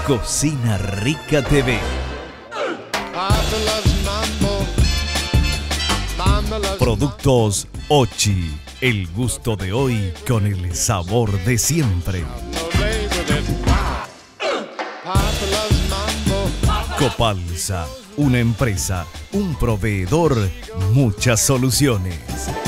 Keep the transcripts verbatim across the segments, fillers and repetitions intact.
Cocina Rica T V. Productos Ochi. El gusto de hoy con el sabor de siempre. Copalsa, una empresa, un proveedor, muchas soluciones.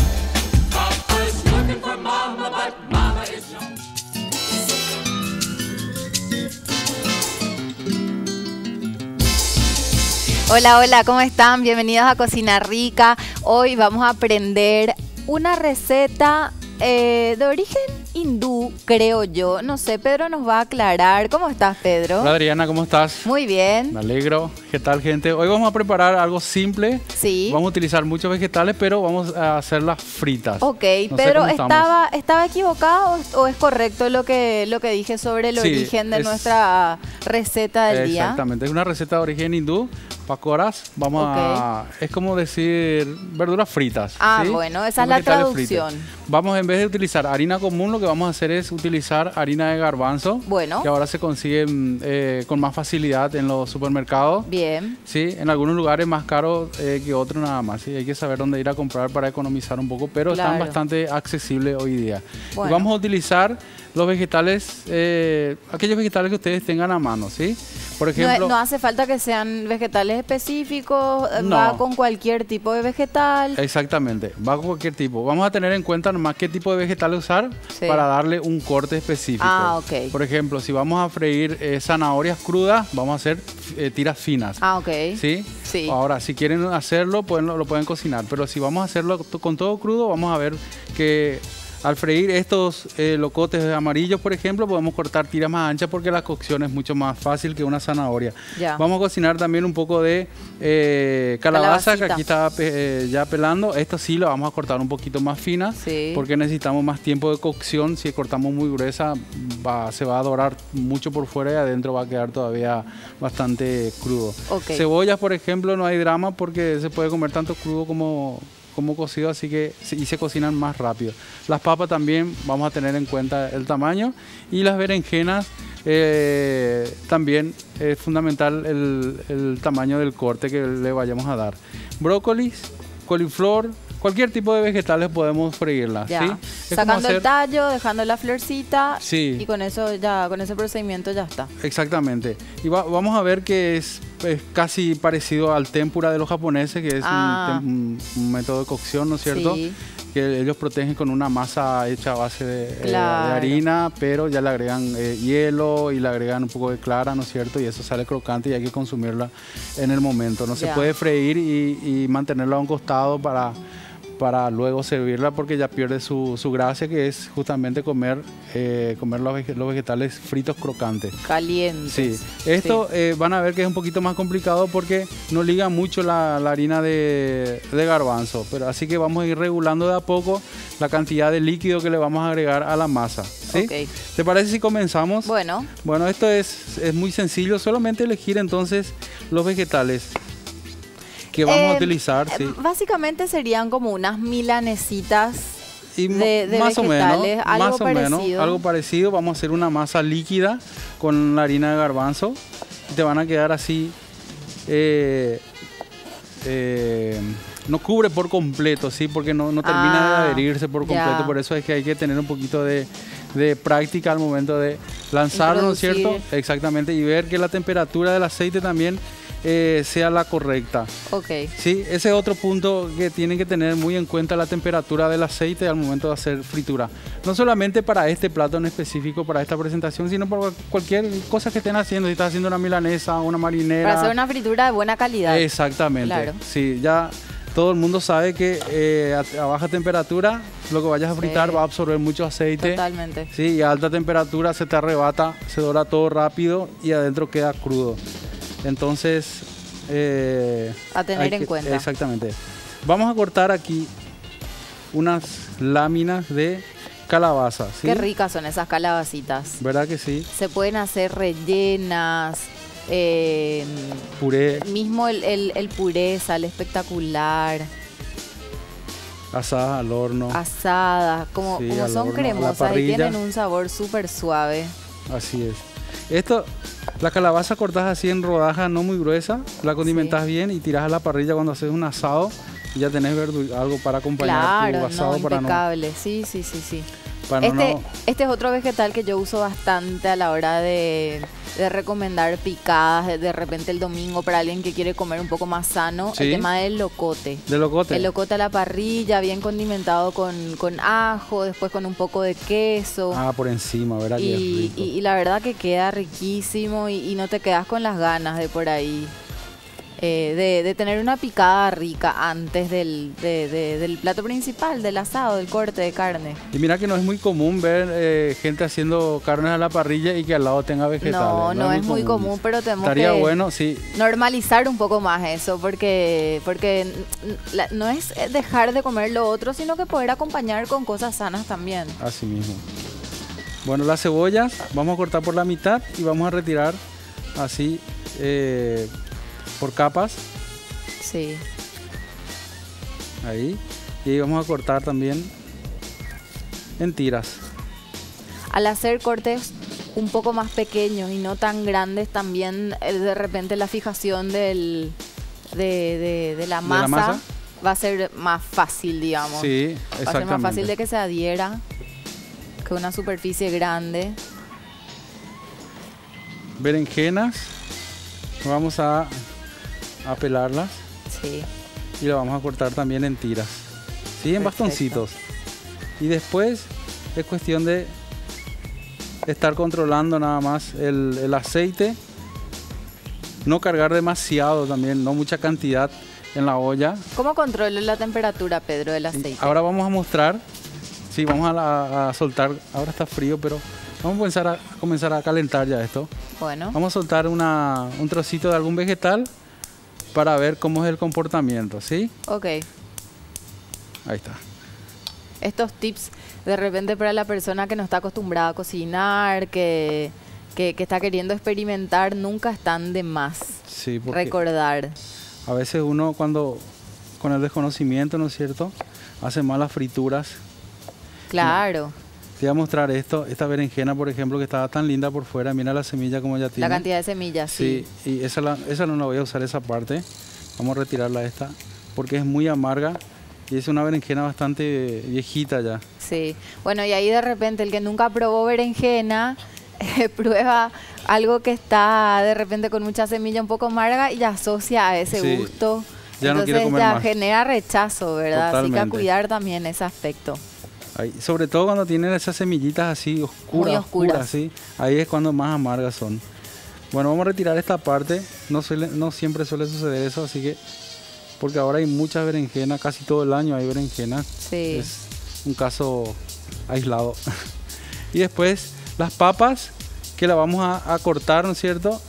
Hola, hola, ¿cómo están? Bienvenidos a Cocina Rica. Hoy vamos a aprender una receta eh, de origen hindú, creo yo. No sé, Pedro nos va a aclarar. ¿Cómo estás, Pedro? Hola, Adriana, ¿cómo estás? Muy bien. Me alegro. ¿Qué tal, gente? Hoy vamos a preparar algo simple. Sí. Vamos a utilizar muchos vegetales, pero vamos a hacerlas fritas. Ok, no Pedro, ¿estaba, ¿estaba equivocado o es correcto lo que, lo que dije sobre el Sí, origen de es- nuestra receta del día? Exactamente, es una receta de origen hindú. Pakoras, vamos a... Es como decir verduras fritas. Ah, ¿sí? bueno, esa Son es la vegetales traducción. fritos. Vamos, en vez de utilizar harina común, lo que vamos a hacer es utilizar harina de garbanzo. Bueno. Que ahora se consigue eh, con más facilidad en los supermercados. Bien. Sí, en algunos lugares más caros eh, que otros nada más. ¿sí? Hay que saber dónde ir a comprar para economizar un poco, pero Claro. están bastante accesibles hoy día. Bueno. Y vamos a utilizar los vegetales, eh, aquellos vegetales que ustedes tengan a mano, ¿sí? Por No, ejemplo, no hace falta que sean vegetales específicos, eh, No. va con cualquier tipo de vegetal. exactamente, va con cualquier tipo. Vamos a tener en cuenta nomás qué tipo de vegetal usar Sí. para darle un corte específico. Ah, ok. Por ejemplo, si vamos a freír eh, zanahorias crudas, vamos a hacer eh, tiras finas. Ah, ok. ¿Sí? Sí. Ahora, si quieren hacerlo, pueden, lo pueden cocinar. Pero si vamos a hacerlo to- con todo crudo, vamos a ver que al freír estos eh, locotes amarillos, por ejemplo, podemos cortar tiras más anchas porque la cocción es mucho más fácil que una zanahoria. Ya. Vamos a cocinar también un poco de eh, calabaza, que Calabacita. aquí está pe- eh, ya pelando. Esto sí lo vamos a cortar un poquito más fina Sí. porque necesitamos más tiempo de cocción. Si cortamos muy gruesa, va- se va a dorar mucho por fuera y adentro va a quedar todavía bastante crudo. Ok. Cebollas, por ejemplo, no hay drama porque se puede comer tanto crudo como, como cocido, así que se- y se cocinan más rápido. Las papas también vamos a tener en cuenta el tamaño, y las berenjenas eh, también es fundamental el, el tamaño del corte que le vayamos a dar. Brócolis, coliflor, cualquier tipo de vegetales podemos freírlas. Ya. ¿sí? Es como Sacando el hacer- tallo, dejando la florcita. Sí. Y con eso ya, con ese procedimiento ya está. Exactamente. Y va- vamos a ver que es, es casi parecido al tempura de los japoneses, que es un Ah. tem- un, un método de cocción, ¿no es cierto? Sí. Que ellos protegen con una masa hecha a base de, eh, de Claro. harina, pero ya le agregan eh, hielo y le agregan un poco de clara, ¿no es cierto? Y eso sale crocante y hay que consumirla en el momento. No se Ya. puede freír y, y mantenerla a un costado para, para luego servirla porque ya pierde su, su gracia, que es justamente comer, eh, comer los, vege- los vegetales fritos crocantes. Calientes. Sí, esto eh, van a ver que es un poquito más complicado porque no liga mucho la, la harina de, de garbanzo, pero así que vamos a ir regulando de a poco la cantidad de líquido que le vamos a agregar a la masa. ¿sí? Ok. ¿Te parece si comenzamos? Bueno, Bueno, esto es, es muy sencillo, solamente elegir entonces los vegetales que vamos eh, a utilizar. eh, sí. básicamente serían como unas milanesitas. Y mo- de- de más o menos, vegetales, algo más o menos, parecido. algo parecido. Vamos a hacer una masa líquida con la harina de garbanzo. Y te van a quedar así. eh, eh, no cubre por completo, sí, porque no, no termina Ah, de adherirse por completo. ya. Por eso es que hay que tener un poquito de, de práctica al momento de lanzarlo, ¿no es cierto? Introducir. Exactamente. Y ver que la temperatura del aceite también eh, sea la correcta. Ok. Sí, ese es otro punto que tienen que tener muy en cuenta, la temperatura del aceite al momento de hacer fritura. No solamente para este plato en específico, para esta presentación, sino para cualquier cosa que estén haciendo. Si estás haciendo una milanesa, una marinera. Para hacer una fritura de buena calidad. Exactamente. Claro. Sí, ya todo el mundo sabe que eh, a, a baja temperatura lo que vayas a fritar Sí. va a absorber mucho aceite. Totalmente. Sí, y a alta temperatura se te arrebata, se dora todo rápido y adentro queda crudo. Entonces, eh, A tener hay en que- cuenta. Exactamente. Vamos a cortar aquí unas láminas de calabaza. ¿sí? Qué ricas son esas calabacitas. ¿Verdad que sí? Se pueden hacer rellenas. eh, Puré, mismo el, el- el puré sale espectacular. asadas al horno. Asadas, como, Sí, como al son horno, a la cremosas y parrilla. tienen un sabor súper suave. Así es. Esto La calabaza cortás así en rodajas no muy gruesas, la condimentás sí. bien y tirás a la parrilla cuando haces un asado y ya tenés algo para acompañar claro, tu asado. No, para impecable, no, sí, sí, sí, sí. Para este, no, este es otro vegetal que yo uso bastante a la hora de, de recomendar picadas, de, de repente el domingo para alguien que quiere comer un poco más sano, ¿sí? El tema del locote. ¿De locote? El locote a la parrilla, bien condimentado con, con ajo, después con un poco de queso. Ah, por encima, ¿verdad? Y, que es rico. y, y la verdad que queda riquísimo y, y no te quedas con las ganas de por ahí. Eh, de, de tener una picada rica antes del, de, de, del plato principal, del asado, del corte de carne. Y mira que no es muy común ver eh, gente haciendo carnes a la parrilla y que al lado tenga vegetales. No, no, no es, es muy común, común pero tenemos Estaría que bueno, sí. normalizar un poco más eso, porque, porque la, no es dejar de comer lo otro, sino que poder acompañar con cosas sanas también. Así mismo. Bueno, las cebollas vamos a cortar por la mitad y vamos a retirar así... Eh, por capas. Sí. Ahí. Y vamos a cortar también en tiras. Al hacer cortes un poco más pequeños y no tan grandes, también eh, de repente la fijación del, de, de, de, la, masa ¿De la masa va a ser más fácil, digamos. Sí, exactamente. Va a ser más fácil de que se adhiera que una superficie grande. Berenjenas. Vamos a a pelarlas. Sí. Y la vamos a cortar también en tiras. Sí, en Perfecto. bastoncitos. Y después es cuestión de estar controlando nada más el, el aceite. No cargar demasiado también, no mucha cantidad en la olla. ¿Cómo controlo la temperatura, Pedro, del aceite? Ahora vamos a mostrar. Sí, vamos a, la, a soltar. Ahora está frío, pero vamos a comenzar a, a comenzar a calentar ya esto. Bueno. Vamos a soltar una, un trocito de algún vegetal para ver cómo es el comportamiento, ¿sí? Ok. Ahí está. Estos tips de repente para la persona que no está acostumbrada a cocinar, que, que, que está queriendo experimentar, nunca están de más. Sí, porque recordar. A veces uno cuando, con el desconocimiento, ¿no es cierto?, hace malas frituras. Claro. Te voy a mostrar esto, esta berenjena, por ejemplo, que estaba tan linda por fuera. Mira la semilla como ya tiene. La cantidad de semillas, sí. Sí, y esa, la, esa no la voy a usar, esa parte. Vamos a retirarla esta, porque es muy amarga y es una berenjena bastante viejita ya. Sí, bueno, y ahí de repente el que nunca probó berenjena, eh, prueba algo que está de repente con mucha semilla un poco amarga y ya asocia a ese sí, gusto. Ya Entonces no quiere comer ya más. genera rechazo, ¿verdad? Totalmente. Así que a cuidar también ese aspecto. Ahí, sobre todo cuando tienen esas semillitas así oscuras, Muy oscuras. oscuras, ¿sí? Ahí es cuando más amargas son. Bueno, vamos a retirar esta parte. No, suele, no siempre suele suceder eso, así que... Porque ahora hay muchas berenjenas, casi todo el año hay berenjenas. Sí. Es un caso aislado. Y después las papas, que las vamos a, a cortar, ¿no es cierto?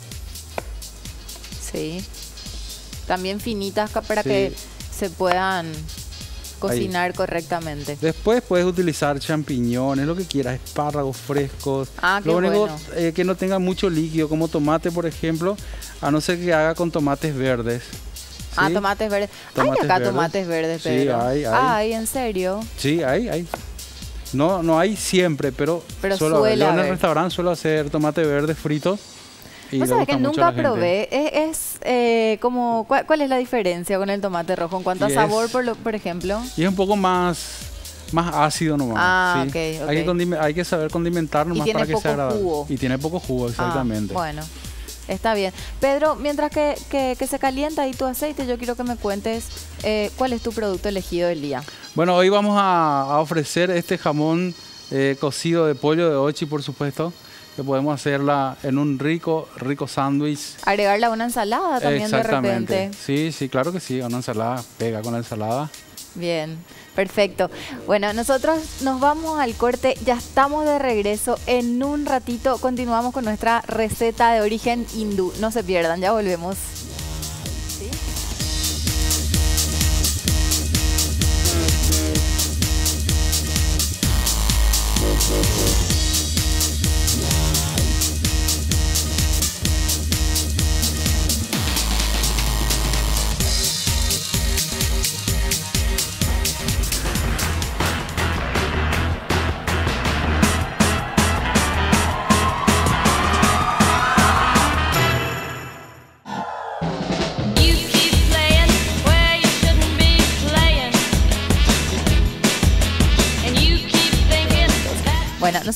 Sí. También finitas ca- para Sí. que se puedan cocinar correctamente. Después puedes utilizar champiñones, lo que quieras, espárragos frescos. Ah, qué lo único bueno. eh, que no tenga mucho líquido, como tomate, por ejemplo, a no ser que haga con tomates verdes. Ah, ¿sí? tomates verdes. Tomates hay acá verdes. tomates verdes, Sí, Pedro. hay, hay. Ay, ¿en serio? Sí, hay, hay. No, no hay siempre, pero, Pero suelo suele haber. Yo en el haber. restaurante suelo hacer tomate verde fritos. Y Vos le sabés gusta que mucho a nunca la gente. probé. Es, es eh, como, ¿cuál, cuál es la diferencia con el tomate rojo en cuanto Y a sabor, es- por, lo, por ejemplo? Y es un poco más, más ácido nomás. Ah, ¿sí? ok, ok. Hay, que condime- hay que saber condimentar nomás tiene para que poco sea agradable. jugo. Y tiene poco jugo, exactamente. Ah, bueno, está bien. Pedro, mientras que, que, que se calienta ahí tu aceite, yo quiero que me cuentes eh, cuál es tu producto elegido del día. Bueno, hoy vamos a, a ofrecer este jamón eh, cocido de pollo de Ochi, por supuesto, que podemos hacerla en un rico, rico sándwich. Agregarle a una ensalada también de Exactamente. repente. Sí, sí, claro que sí, una ensalada, pega con la ensalada. Bien, perfecto. Bueno, nosotros nos vamos al corte, ya estamos de regreso. En un ratito continuamos con nuestra receta de origen hindú. No se pierdan, ya volvemos. ¿Sí?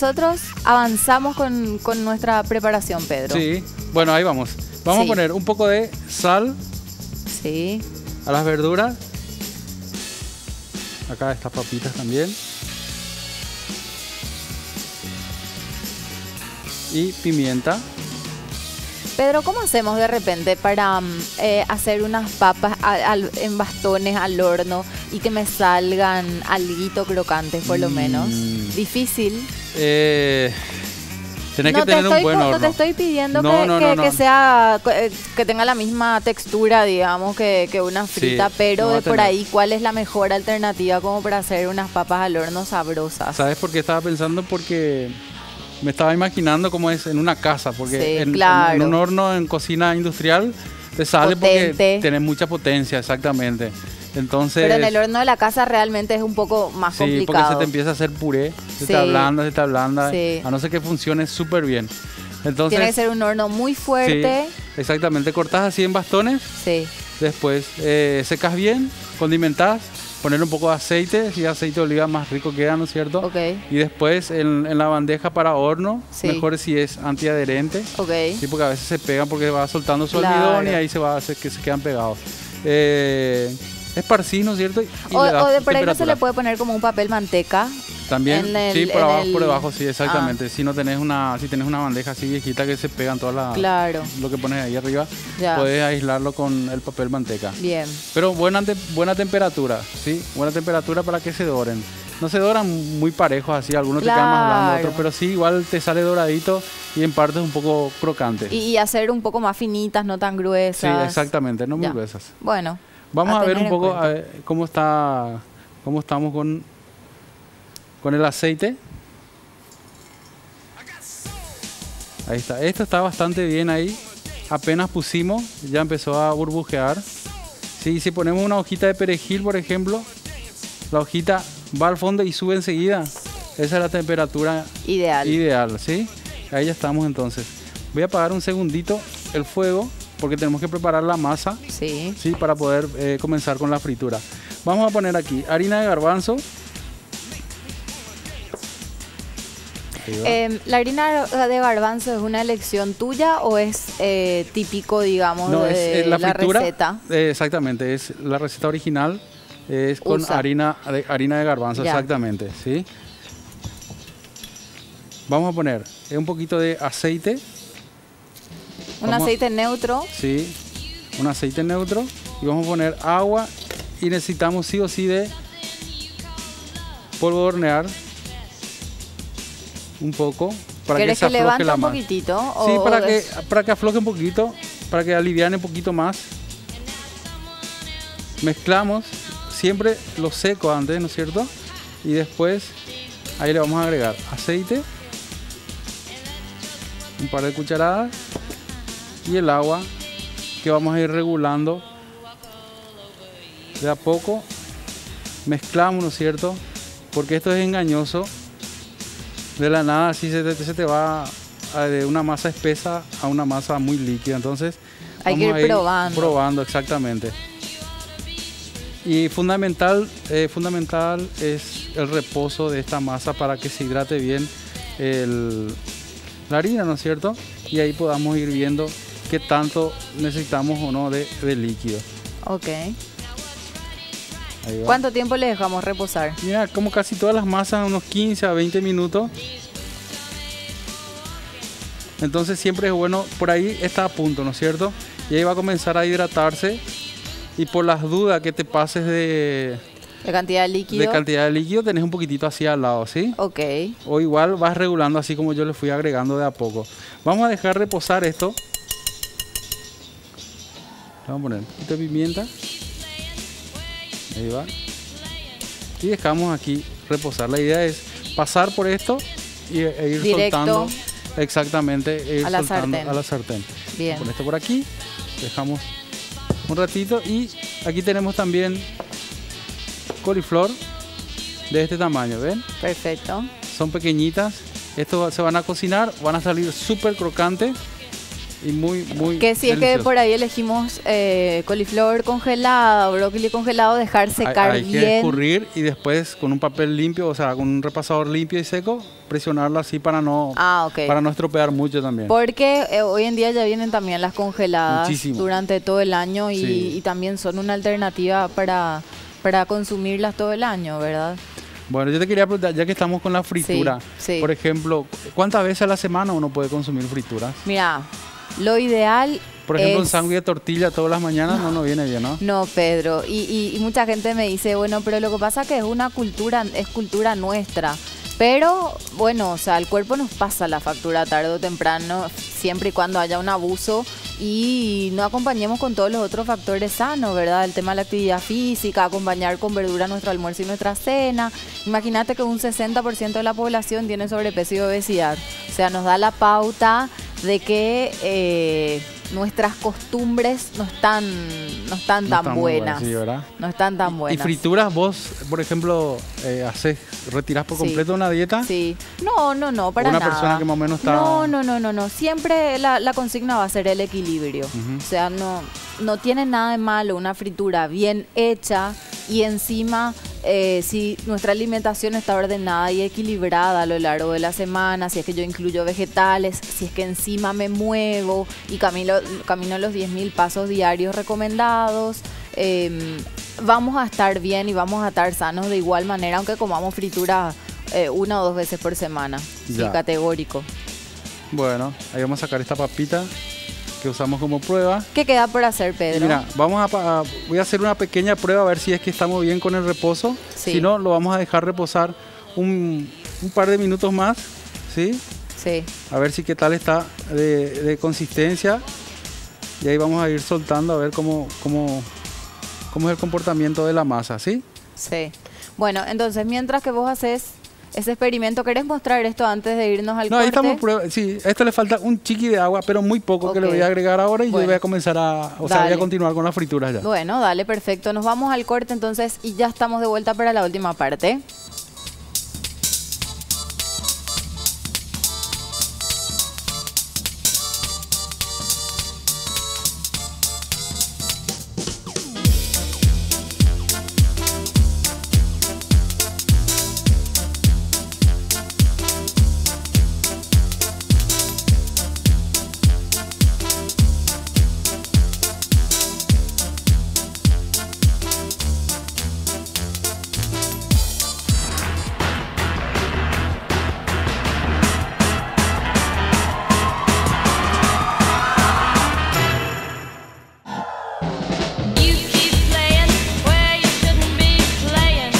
nosotros avanzamos con, con nuestra preparación, Pedro. Sí, bueno, ahí vamos. Vamos Sí. a poner un poco de sal Sí. a las verduras. Acá estas papitas también. Y pimienta. Pedro, ¿cómo hacemos de repente para mm, eh, hacer unas papas a- al- en bastones al horno y que me salgan alguito crocantes por lo Mm. menos? Difícil. Eh, tenés no, que tener te un estoy, buen po- horno. no te estoy pidiendo No, que, no, que- no, no. que sea eh, que tenga la misma textura, digamos, que, que una frita, Sí, pero no va a de por tener. ahí, ¿cuál es la mejor alternativa como para hacer unas papas al horno sabrosas? ¿Sabes por qué estaba pensando? Porque me estaba imaginando cómo es en una casa, porque Sí, en, claro. en un horno en cocina industrial te sale Potente. porque tenés mucha potencia, exactamente. Entonces, Pero en el horno de la casa realmente es un poco más sí, porque complicado. se te empieza a hacer puré, se Sí. te ablanda, se te ablanda, Sí. a no ser que funcione súper bien. Entonces, Tiene que ser un horno muy fuerte. sí, exactamente, cortás así en bastones, Sí. después eh, secas bien, condimentás, poner un poco de aceite, si aceite de oliva más rico queda, ¿no es cierto? Ok. Y después en, en la bandeja para horno, Sí. mejor si es antiadherente, Ok. sí, porque a veces se pegan porque va soltando su Claro. almidón y ahí se va a hacer que se quedan pegados. Eh, esparcís, ¿no es cierto? Y O, le das o de por ahí no se temperatura. le puede poner como un papel manteca. También, en el- sí, por en abajo, el- por debajo, sí, exactamente. Si no tenés una, si tenés una bandeja así viejita que se pegan todas las, Claro. lo que pones ahí arriba, Ya. puedes aislarlo con el papel manteca. Bien. Pero buena, te- buena temperatura, ¿sí? Buena temperatura para que se doren. No se doran muy parejos así, algunos te quedan más blandos, Claro. otros, pero sí, igual te sale doradito y en partes un poco crocante. Y, y hacer un poco más finitas, no tan Sí, gruesas. exactamente, no muy Ya. gruesas. Bueno. Vamos a, ver tener un en poco cuenta. a ver cómo está, cómo estamos con, con el aceite. Ahí está. Esto está bastante bien ahí. Apenas pusimos, ya empezó a burbujear. Sí, si ponemos una hojita de perejil, por ejemplo, la hojita va al fondo y sube enseguida. Esa es la temperatura Ideal. ideal, ¿sí? Ahí ya estamos entonces. Voy a apagar un segundito el fuego porque tenemos que preparar la masa. Sí. Sí, para poder eh, comenzar con la fritura. Vamos a poner aquí harina de garbanzo. Ahí va. Eh, ¿La harina de garbanzo es una elección tuya o es eh, típico, digamos, no, es de eh, la fritura. receta? eh, exactamente, es la receta original. eh, es con Usa. harina de, harina de garbanzo, Ya. exactamente, ¿sí? Vamos a poner eh, un poquito de aceite. Un Vamos- aceite neutro. Sí, un aceite neutro y vamos a poner agua y necesitamos sí o sí de polvo de hornear un poco para que ¿Querés se que afloje levante la un masa. poquitito? Sí, o- para o que, es- para que afloje un poquito, para que aliviane un poquito más. Mezclamos siempre lo seco antes, ¿no es cierto? Y después ahí le vamos a agregar aceite, un par de cucharadas y el agua que vamos a ir regulando de a poco. Mezclamos, ¿no es cierto? Porque esto es engañoso. De la nada así se te, se te va a- de una masa espesa a una masa muy líquida. Entonces Hay que vamos ir a probando. Probando, exactamente. Y fundamental, eh, fundamental es el reposo de esta masa para que se hidrate bien el, la harina, ¿no es cierto? Y ahí podamos ir viendo qué tanto necesitamos o no de, de líquido. Ok. Ahí va. ¿Cuánto tiempo le dejamos reposar? Mira, como casi todas las masas, unos quince a veinte minutos. Entonces siempre es bueno, por ahí está a punto, ¿no es cierto? Y ahí va a comenzar a hidratarse. Y por las dudas que te pases de, ¿La cantidad de líquido? de cantidad de líquido, tenés un poquitito así al lado, ¿sí? Ok. O igual vas regulando así como yo le fui agregando de a poco. Vamos a dejar reposar esto. Vamos a poner un poquito de pimienta. Ahí va. Y dejamos aquí reposar. La idea es pasar por esto y, e ir Directo soltando. Exactamente, e ir a la soltando sartén. a la sartén. Bien. Con esto por aquí. Dejamos un ratito. Y aquí tenemos también coliflor de este tamaño, ¿ven? Perfecto. Son pequeñitas. Estos se van a cocinar, van a salir súper crocantes. y muy, muy Que si es que delicioso. por ahí elegimos eh, coliflor congelado, brócoli congelado, dejar secar hay, hay bien. que escurrir y después con un papel limpio, o sea, con un repasador limpio y seco, presionarlo así para no, Ah, ok. para no estropear mucho también. Porque eh, hoy en día ya vienen también las congeladas Muchísimo. durante todo el año y, Sí. y también son una alternativa para, para consumirlas todo el año, ¿verdad? Bueno, yo te quería preguntar, ya que estamos con la fritura, Sí, sí. por ejemplo, ¿cuántas veces a la semana uno puede consumir frituras? Mira, lo ideal Por ejemplo, un es... sándwich de tortilla todas las mañanas no nos viene bien, ¿no? No, Pedro, y, y- y mucha gente me dice, bueno, pero lo que pasa es que es una cultura, es cultura nuestra. Pero, bueno, o sea, el cuerpo nos pasa la factura tarde o temprano, siempre y cuando haya un abuso y no acompañemos con todos los otros factores sanos, ¿verdad? El tema de la actividad física, acompañar con verdura nuestro almuerzo y nuestra cena. Imagínate que un sesenta por ciento de la población tiene sobrepeso y obesidad. O sea, nos da la pauta de que eh, nuestras costumbres no están, no están No tan está muy buenas. bueno, sí, ¿verdad? No están tan Y buenas. frituras, vos, por ejemplo, eh, haces, retirás por Sí. completo una dieta. Sí. No, no, no, para Una nada. persona que más o menos está- No, no, no, no, no. Siempre la, la consigna va a ser el equilibrio. Ujú. O sea, no, no tiene nada de malo una fritura bien hecha y encima eh, si nuestra alimentación está ordenada y equilibrada a lo largo de la semana, si es que yo incluyo vegetales, si es que encima me muevo y camino, camino los diez mil pasos diarios recomendados, eh, vamos a estar bien y vamos a estar sanos de igual manera, aunque comamos fritura eh, una o dos veces por semana. Sí, Ya. categórico. Bueno, ahí vamos a sacar esta papita que usamos como prueba. ¿Qué queda por hacer, Y Pedro? mira, vamos a, pa- a- voy a hacer una pequeña prueba a ver si es que estamos bien con el reposo. Sí. Si no, lo vamos a dejar reposar un, un par de minutos más, ¿sí? Sí, A ver si qué tal está de, de consistencia. Y ahí vamos a ir soltando a ver cómo, cómo, cómo es el comportamiento de la masa, ¿sí? sí. Bueno, entonces, mientras que vos haces ese experimento, ¿querés mostrar esto antes de irnos al No, ahí corte? estamos prueba. Sí, a esto le falta un chiqui de agua, pero muy poco que le Ok. voy a agregar ahora y Bueno. yo voy a comenzar a, o sea, voy Dale. a continuar con las frituras ya. Bueno, dale, perfecto. Nos vamos al corte entonces y ya estamos de vuelta para la última parte. You keep playing where you shouldn't be playing,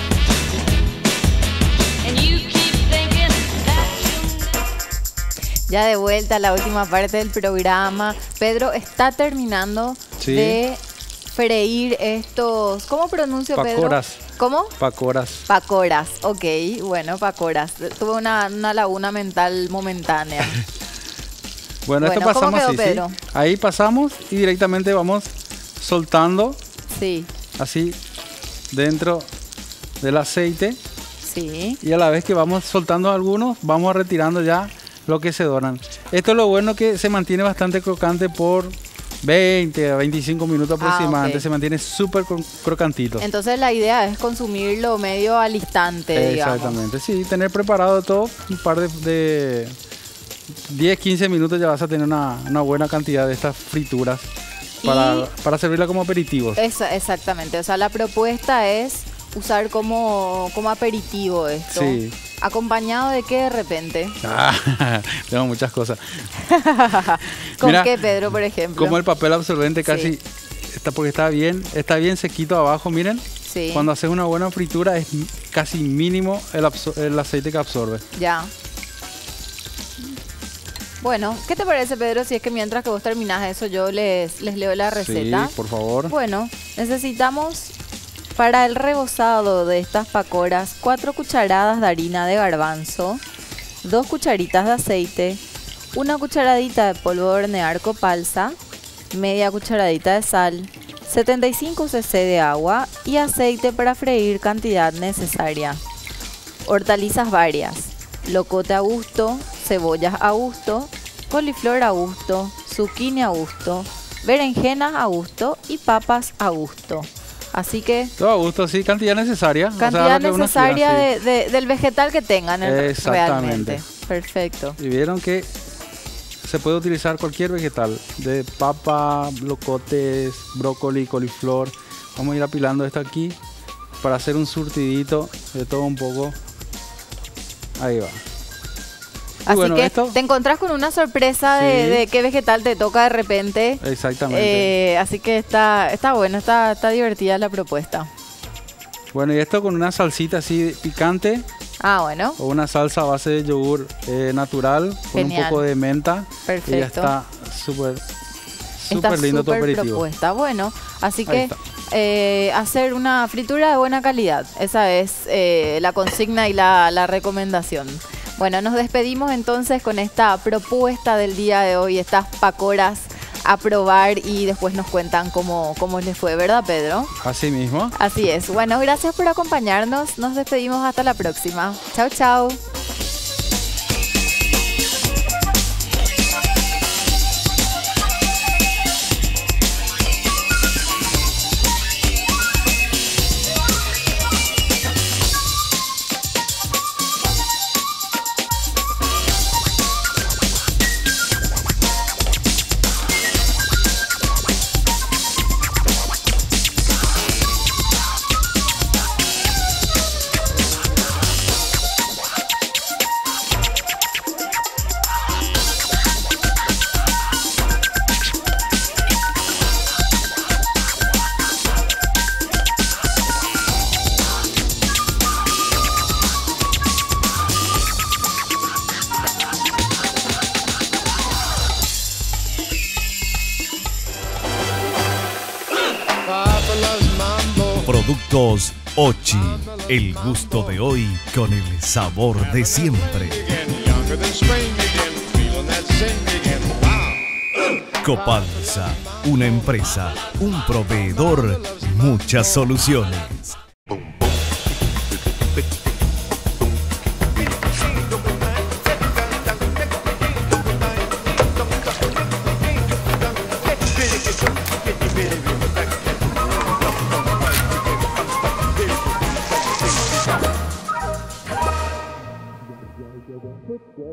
and you keep thinking that you. Ya de vuelta a la última parte del programa. Pedro está terminando Sí. de freír estos... ¿Cómo pronuncio, Pedro? Pacoras. ¿Cómo? Pacoras. Pacoras, ok, bueno, pacoras. Tuve una, una laguna mental momentánea. Bueno, esto Bueno, ¿cómo pasamos quedó, así, ¿sí? Pedro? Ahí pasamos y directamente vamos soltando Sí, así dentro del aceite sí. y a la vez que vamos soltando algunos, vamos retirando ya lo que se doran. Esto es lo bueno, que se mantiene bastante crocante por veinte a veinticinco minutos Ah, aproximadamente. ok. Se mantiene súper cro- crocantito. Entonces la idea es consumirlo medio al instante, digamos. Exactamente, sí, tener preparado todo un par de, de diez, quince minutos ya vas a tener una, una buena cantidad de estas frituras para, Y- para servirla como aperitivos. Esa- exactamente, o sea, la propuesta es usar como, como aperitivo esto. Sí. ¿Acompañado de qué de repente? Ah, tengo muchas cosas. ¿Con Mira, qué, Pedro, por ejemplo? Como el papel absorbente casi Sí. está, porque está bien, está bien sequito abajo, miren. Sí, Cuando haces una buena fritura es m- casi mínimo el, absor- el aceite que absorbe. ya. Bueno, ¿qué te parece, Pedro, si es que mientras que vos terminás eso yo les, les leo la receta? Sí, por favor. Bueno, necesitamos para el rebozado de estas pacoras cuatro cucharadas de harina de garbanzo, dos cucharitas de aceite, una cucharadita de polvo de hornear copalsa, media cucharadita de sal, setenta y cinco centilitros de agua y aceite para freír cantidad necesaria. Hortalizas varias, locote a gusto, cebollas a gusto, coliflor a gusto, zucchini a gusto, berenjenas a gusto y papas a gusto. Así que Todo a gusto, sí, cantidad necesaria. o sea, cantidad lo que uno necesaria quiera, sí. de, de- del vegetal que tengan el- Exactamente. realmente. Perfecto. Y vieron que se puede utilizar cualquier vegetal, de papa, locotes, brócoli, coliflor. Vamos a ir apilando esto aquí para hacer un surtidito de todo un poco. Ahí va. Y Así bueno, que esto, te encontrás con una sorpresa de, Sí. de qué vegetal te toca de repente. exactamente. Eh, así que está, está bueno, está, está divertida la propuesta. Bueno, y esto con una salsita así picante Ah, bueno, o una salsa a base de yogur eh, natural con Genial. un poco de menta. Y ya perfecto. está súper, Está súper lindo tu súper aperitivo. propuesta. Bueno, así Ahí que está. eh, hacer una fritura de buena calidad. Esa es eh, la consigna y la, la recomendación. Bueno, nos despedimos entonces con esta propuesta del día de hoy, estas pacoras a probar y después nos cuentan cómo, cómo les fue, ¿verdad, Pedro? Así mismo. Así es. Bueno, gracias por acompañarnos. Nos despedimos hasta la próxima. Chau, chau. Productos Ochi, el gusto de hoy con el sabor de siempre. Younger than spring again, feeling that sing again. Wow. Copalsa, una empresa, un proveedor, muchas soluciones.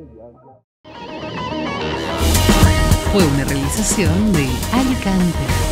Fue una realización de Alicante.